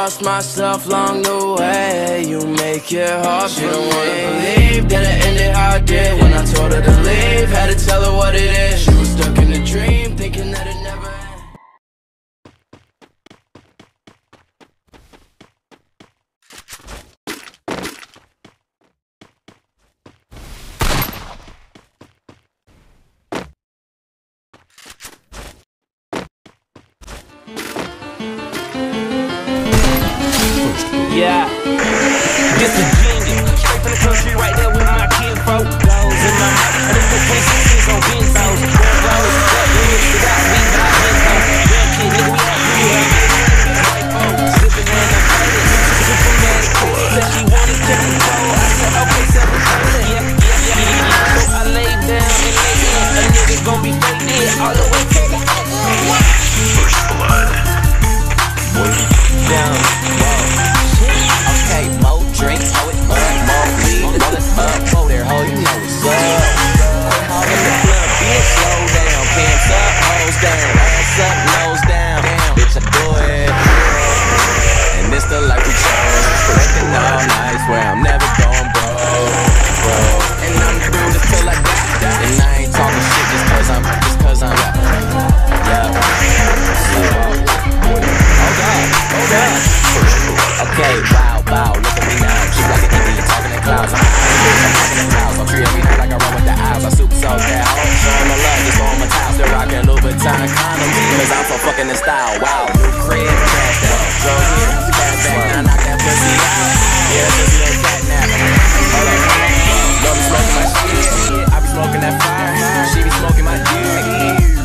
lost myself along the way. You make it hard for me. She don't wanna believe that it ended how it did. When I told her to leave, had to tell her what it is. She was stuck in a dream, thinking that it never ended. Yeah, this is genius. Straight from the country, right there with my kinfolk. Goes in my mouth, and it's the 26 on benzos. There goes, that lyrics that got me by info. Real kid, nigga, we out here. White folks, sipping on the faded. Said she wanted to control. I said, okay, 730. So I laid down and laid in. A nigga gon' be faded all the way to the end. First blood. Down, whoa. Okay, more drinks, hold it up, more weed, roll it up, whoa there, ho, you know what's up. All in the club, bitch, slow down, pants up, hoes down, ass up, nose down, damn, bitch, I do it. And this the life we chose, collecting all night, swear I'm never going broke, and I'm the realest till I die, and I ain't talking shit just cause I'm yeah. Okay, wow, look at me now. Keep like an Indian talking in clouds. I'm talking in clouds. I'm free every night like I run with the eyes. I super sold that hoe. Showing the love, just on my towel. Still rocking Louboutin condoms. Cause I'm so fucking in style. Wow, new crib, cash that. Drove here, cash back. Now knock that pussy out. Yeah, just a little cat nap. Hold up. Love me smoking my shit. I be smoking that fire. She be smoking my dick.